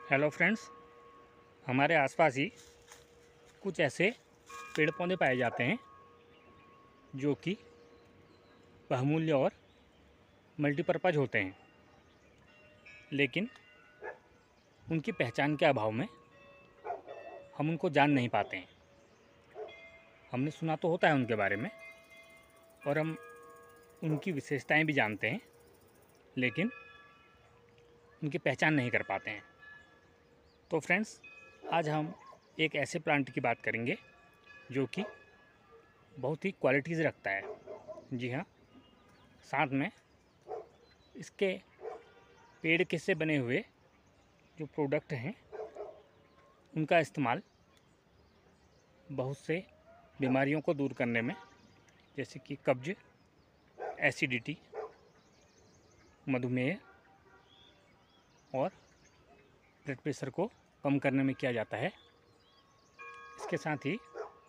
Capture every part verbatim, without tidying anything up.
Hello friends, हमारे आसपास ही कुछ ऐसे पेड़ पौधे पाए जाते हैं जो कि बहुमूल्य और मल्टीपर्पज़ होते हैं, लेकिन उनकी पहचान के अभाव में हम उनको जान नहीं पाते हैं। हमने सुना तो होता है उनके बारे में और हम उनकी विशेषताएं भी जानते हैं, लेकिन उनकी पहचान नहीं कर पाते हैं। तो फ्रेंड्स, आज हम एक ऐसे प्लांट की बात करेंगे जो कि बहुत ही क्वालिटीज़ रखता है। जी हाँ, साथ में इसके पेड़ के से बने हुए जो प्रोडक्ट हैं उनका इस्तेमाल बहुत से बीमारियों को दूर करने में, जैसे कि कब्ज, एसिडिटी, मधुमेह और ब्लड प्रेशर को कम करने में किया जाता है। इसके साथ ही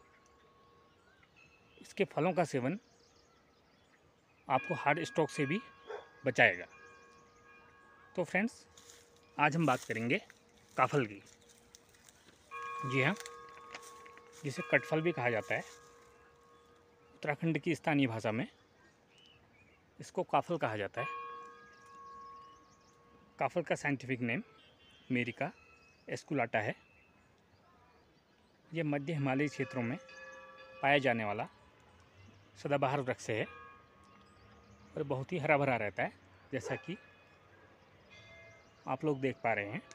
इसके फलों का सेवन आपको हार्ट स्ट्रोक से भी बचाएगा। तो फ्रेंड्स, आज हम बात करेंगे काफल की। जी हाँ, जिसे कटफल भी कहा जाता है। उत्तराखंड की स्थानीय भाषा में इसको काफल कहा जाता है। काफल का साइंटिफिक नेम मेरिका एस्कुलाटा है। यह मध्य हिमालयी क्षेत्रों में पाया जाने वाला सदाबहार वृक्ष है और बहुत ही हरा भरा रहता है, जैसा कि आप लोग देख पा रहे हैं।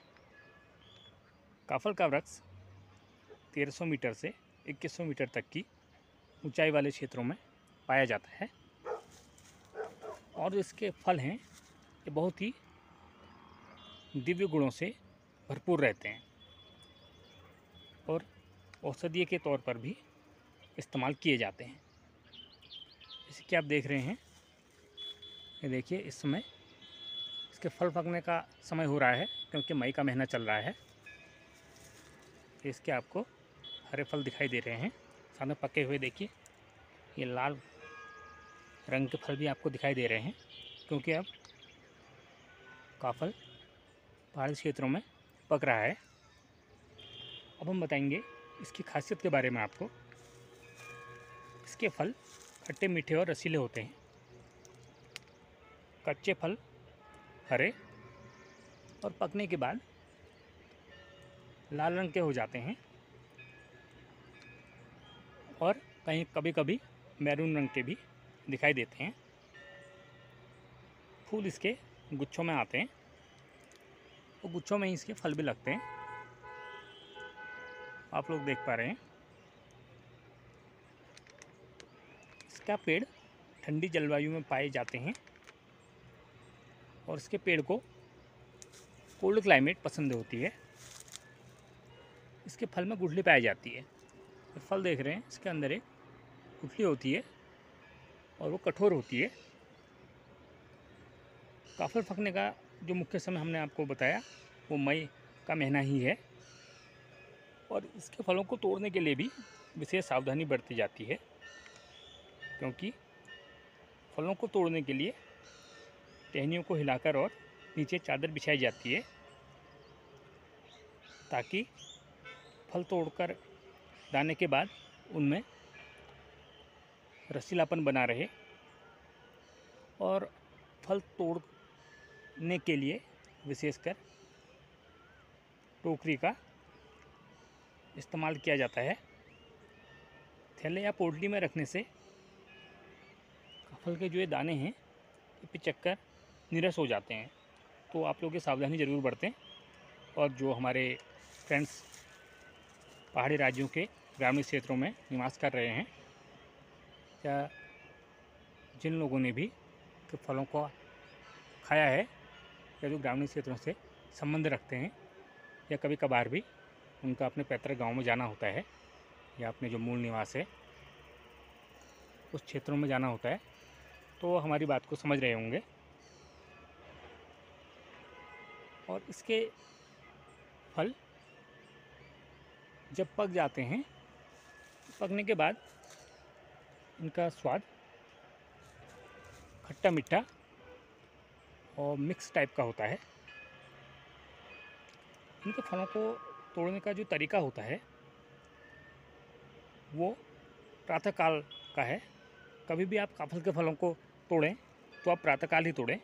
काफल का वृक्ष तेरह सौ मीटर से इक्कीस सौ मीटर तक की ऊंचाई वाले क्षेत्रों में पाया जाता है और इसके फल हैं ये बहुत ही दिव्य गुणों से भरपूर रहते हैं और औषधीय के तौर पर भी इस्तेमाल किए जाते हैं। जैसे कि आप देख रहे हैं, ये देखिए, इस समय इसके फल पकने का समय हो रहा है क्योंकि मई का महीना चल रहा है। इसके आपको हरे फल दिखाई दे रहे हैं, सामने पके हुए। देखिए, ये लाल रंग के फल भी आपको दिखाई दे रहे हैं क्योंकि अब काफल पहाड़ी क्षेत्रों में पक रहा है। अब हम बताएंगे इसकी खासियत के बारे में आपको। इसके फल खट्टे, मीठे और रसीले होते हैं। कच्चे फल हरे और पकने के बाद लाल रंग के हो जाते हैं और कहीं कभी कभी मैरून रंग के भी दिखाई देते हैं। फूल इसके गुच्छों में आते हैं और गुच्छों में ही इसके फल भी लगते हैं। आप लोग देख पा रहे हैं। इसका पेड़ ठंडी जलवायु में पाए जाते हैं और इसके पेड़ को कोल्ड क्लाइमेट पसंद होती है। इसके फल में गुठली पाई जाती है। तो फल देख रहे हैं, इसके अंदर एक गुठली होती है और वो कठोर होती है। काफल पकने का जो मुख्य समय हमने आपको बताया वो मई का महीना ही है और इसके फलों को तोड़ने के लिए भी विशेष सावधानी बरती जाती है, क्योंकि फलों को तोड़ने के लिए टहनियों को हिलाकर और नीचे चादर बिछाई जाती है ताकि फल तोड़कर लाने के बाद उनमें रसीलापन बना रहे। और फल तोड़ने के लिए विशेषकर टोकरी का इस्तेमाल किया जाता है। थैले या पोटली में रखने से फल के जो ये दाने हैं ये पिचक निरस हो जाते हैं। तो आप लोग ये सावधानी ज़रूर बरतें। और जो हमारे फ्रेंड्स पहाड़ी राज्यों के ग्रामीण क्षेत्रों में निवास कर रहे हैं या जिन लोगों ने भी फलों को खाया है या जो ग्रामीण क्षेत्रों से संबंध रखते हैं या कभी कभार भी उनका अपने पैतृक गांव में जाना होता है या अपने जो मूल निवास है उस क्षेत्रों में जाना होता है, तो हमारी बात को समझ रहे होंगे। और इसके फल जब पक जाते हैं, पकने के बाद इनका स्वाद खट्टा मीठा और मिक्स टाइप का होता है। इनके फलों को तोड़ने का जो तरीका होता है वो प्रातःकाल का है। कभी भी आप काफल के फलों को तोड़ें तो आप प्रातःकाल ही तोड़ें।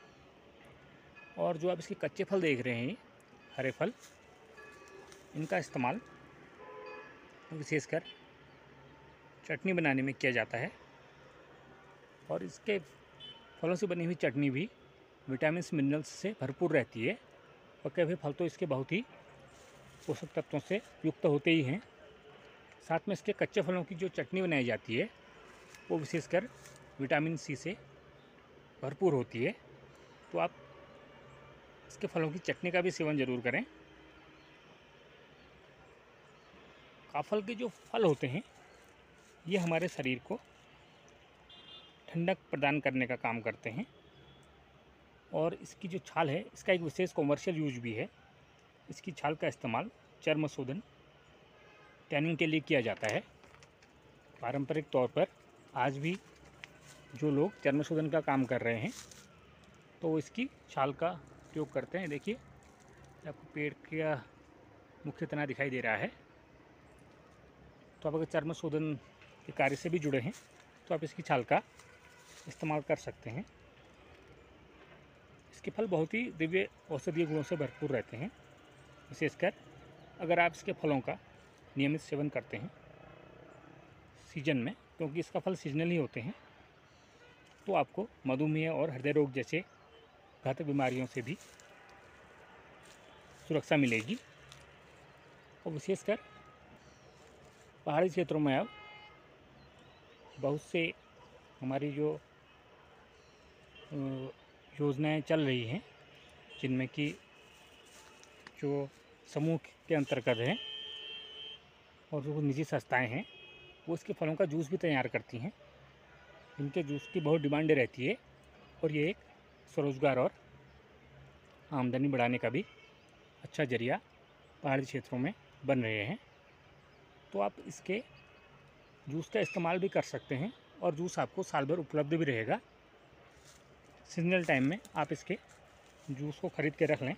और जो आप इसके कच्चे फल देख रहे हैं, हरे फल, इनका इस्तेमाल विशेषकर चटनी बनाने में किया जाता है। और इसके फलों से बनी हुई चटनी भी विटामिन मिनरल्स से भरपूर रहती है। और कई फल तो इसके बहुत ही पोषक तत्वों से युक्त होते ही हैं। साथ में इसके कच्चे फलों की जो चटनी बनाई जाती है वो विशेषकर विटामिन सी से भरपूर होती है। तो आप इसके फलों की चटनी का भी सेवन ज़रूर करें। काफल के जो फल होते हैं ये हमारे शरीर को ठंडक प्रदान करने का काम करते हैं। और इसकी जो छाल है इसका एक विशेष कॉमर्शियल यूज भी है। इसकी छाल का इस्तेमाल चर्म शोधन, टैनिंग के लिए किया जाता है। पारंपरिक तौर पर आज भी जो लोग चर्म शोधन का काम कर रहे हैं तो इसकी छाल का उपयोग करते हैं। देखिए आपको पेड़ का मुख्य तना दिखाई दे रहा है। तो आप अगर चर्म शोधन के कार्य से भी जुड़े हैं तो आप इसकी छाल का इस्तेमाल कर सकते हैं। इसके फल बहुत ही दिव्य औषधीय गुणों से भरपूर रहते हैं। विशेषकर अगर आप इसके फलों का नियमित सेवन करते हैं सीजन में, क्योंकि इसका फल सीजनल ही होते हैं, तो आपको मधुमेह और हृदय रोग जैसे घातक बीमारियों से भी सुरक्षा मिलेगी। और विशेषकर पहाड़ी क्षेत्रों में अब बहुत से हमारी जो योजनाएं चल रही हैं जिनमें कि जो समूह के अंतर्गत हैं और जो निजी संस्थाएं हैं वो इसके फलों का जूस भी तैयार करती हैं। इनके जूस की बहुत डिमांड रहती है और ये एक स्वरोजगार और आमदनी बढ़ाने का भी अच्छा जरिया पहाड़ी क्षेत्रों में बन रहे हैं। तो आप इसके जूस का इस्तेमाल भी कर सकते हैं और जूस आपको साल भर उपलब्ध भी रहेगा। सीजनल टाइम में आप इसके जूस को ख़रीद के रख लें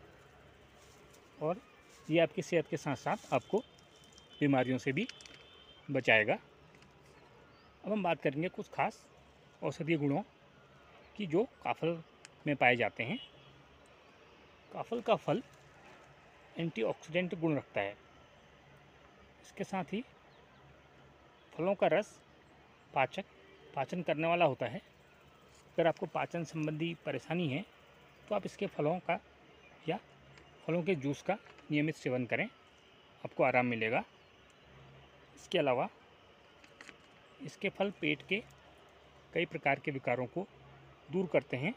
और ये आपकी सेहत के साथ साथ आपको बीमारियों से भी बचाएगा। अब हम बात करेंगे कुछ खास औषधीय गुणों की जो काफल में पाए जाते हैं। काफल का फल एंटीऑक्सीडेंट गुण रखता है। इसके साथ ही फलों का रस पाचक पाचन करने वाला होता है। अगर आपको पाचन संबंधी परेशानी है तो आप इसके फलों का या फलों के जूस का नियमित सेवन करें, आपको आराम मिलेगा। इसके अलावा इसके फल पेट के कई प्रकार के विकारों को दूर करते हैं।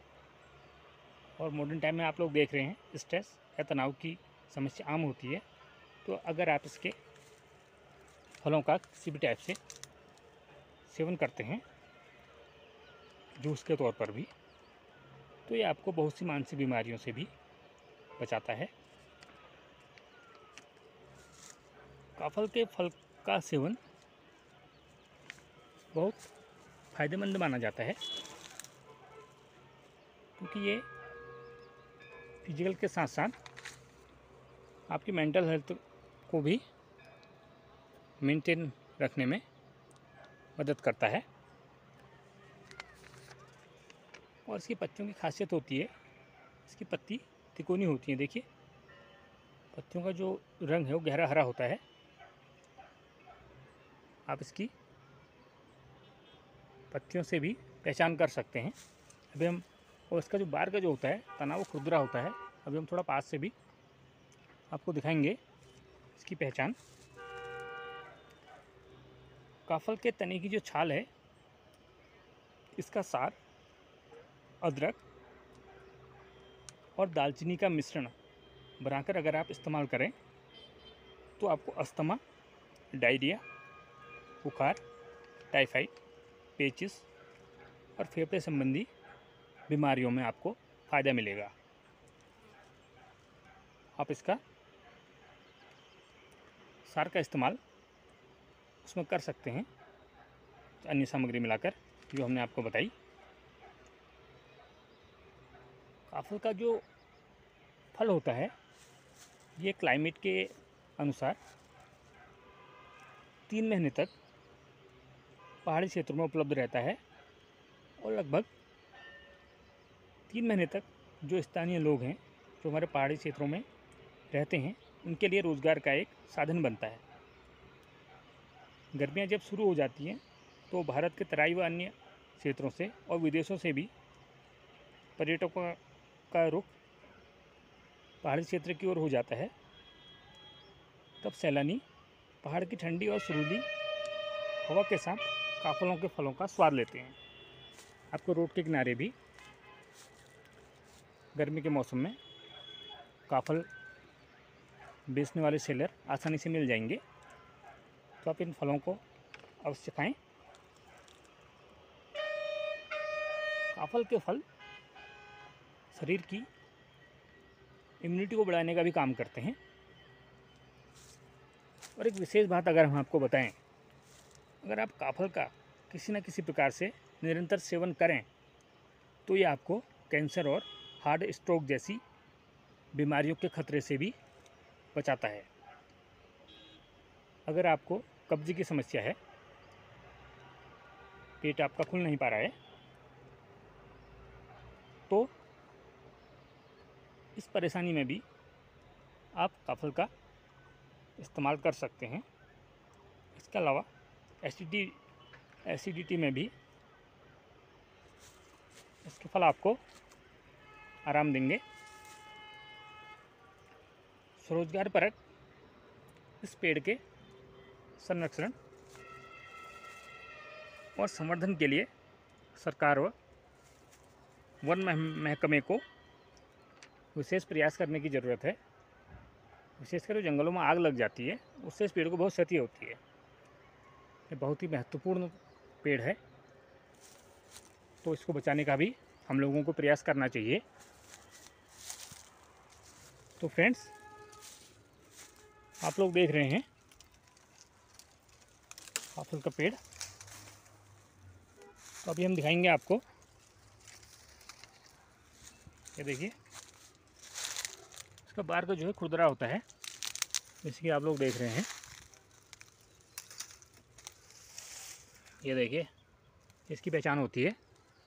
और मॉडर्न टाइम में आप लोग देख रहे हैं स्ट्रेस या तनाव की समस्या आम होती है। तो अगर आप इसके फलों का किसी भी टाइप से सेवन करते हैं जूस के तौर पर भी, तो ये आपको बहुत सी मानसिक बीमारियों से भी बचाता है। काफल के फल का सेवन बहुत फ़ायदेमंद माना जाता है क्योंकि ये फिजिकल के साथ साथ आपकी मेंटल हेल्थ को भी मेंटेन रखने में मदद करता है। और इसकी पत्तियों की खासियत होती है, इसकी पत्ती तिकोनी होती है। देखिए पत्तियों का जो रंग है वो गहरा हरा होता है। आप इसकी पत्तियों से भी पहचान कर सकते हैं। अभी हम और इसका जो बार का जो होता है तना वो खुरदरा होता है। अभी हम थोड़ा पास से भी आपको दिखाएंगे इसकी पहचान। काफल के तने की जो छाल है इसका सार अदरक और दालचीनी का मिश्रण बनाकर अगर आप इस्तेमाल करें तो आपको अस्थमा, डायरिया, बुखार, टाइफाइड, पेचिस और फेफड़े संबंधी बीमारियों में आपको फ़ायदा मिलेगा। आप इसका सार का इस्तेमाल उसमें कर सकते हैं अन्य सामग्री मिलाकर जो हमने आपको बताई। काफल का जो फल होता है ये क्लाइमेट के अनुसार तीन महीने तक पहाड़ी क्षेत्रों में उपलब्ध रहता है और लगभग तीन महीने तक जो स्थानीय लोग हैं जो हमारे पहाड़ी क्षेत्रों में रहते हैं उनके लिए रोज़गार का एक साधन बनता है। गर्मियाँ जब शुरू हो जाती हैं तो भारत के तराई व अन्य क्षेत्रों से और विदेशों से भी पर्यटकों का रुख पहाड़ी क्षेत्र की ओर हो जाता है। तब सैलानी पहाड़ की ठंडी और सुरीली हवा के साथ काफलों के फलों का स्वाद लेते हैं। आपको रोड के किनारे भी गर्मी के मौसम में काफल बेचने वाले सेलर आसानी से मिल जाएंगे, तो आप इन फलों को अवश्य खाएं। काफल के फल शरीर की इम्यूनिटी को बढ़ाने का भी काम करते हैं। और एक विशेष बात अगर हम आपको बताएं, अगर आप काफल का किसी न किसी प्रकार से निरंतर सेवन करें तो ये आपको कैंसर और हार्ट स्ट्रोक जैसी बीमारियों के खतरे से भी बचाता है। अगर आपको कब्ज की समस्या है, पेट आपका खुल नहीं पा रहा है, तो इस परेशानी में भी आप काफल का इस्तेमाल कर सकते हैं। इसके अलावा एसिडिटी एसिडिटी में भी इसके फल आपको आराम देंगे। स्वरोजगारपरक इस पेड़ के संरक्षण और संवर्धन के लिए सरकार व वन महकमे को विशेष प्रयास करने की ज़रूरत है। विशेषकर जंगलों में आग लग जाती है, उससे इस पेड़ को बहुत क्षति होती है। ये बहुत ही महत्वपूर्ण पेड़ है, तो इसको बचाने का भी हम लोगों को प्रयास करना चाहिए। तो फ्रेंड्स, आप लोग देख रहे हैं काफल का पेड़। तो अभी हम दिखाएंगे आपको, ये देखिए इसका बार का जो है खुरदरा होता है, जैसे कि आप लोग देख रहे हैं। ये देखिए इसकी पहचान होती है,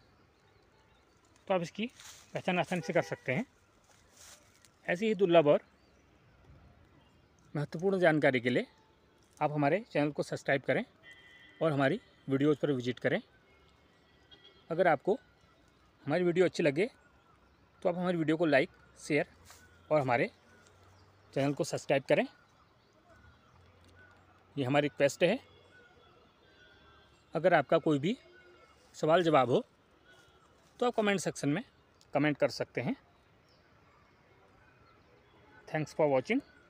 तो आप इसकी पहचान आसानी से कर सकते हैं। ऐसी ही दुर्लभ और महत्वपूर्ण जानकारी के लिए आप हमारे चैनल को सब्सक्राइब करें और हमारी वीडियोज़ पर विजिट करें। अगर आपको हमारी वीडियो अच्छी लगे तो आप हमारी वीडियो को लाइक, शेयर और हमारे चैनल को सब्सक्राइब करें। ये हमारी रिक्वेस्ट है। अगर आपका कोई भी सवाल जवाब हो तो आप कमेंट सेक्शन में कमेंट कर सकते हैं। Thanks for watching.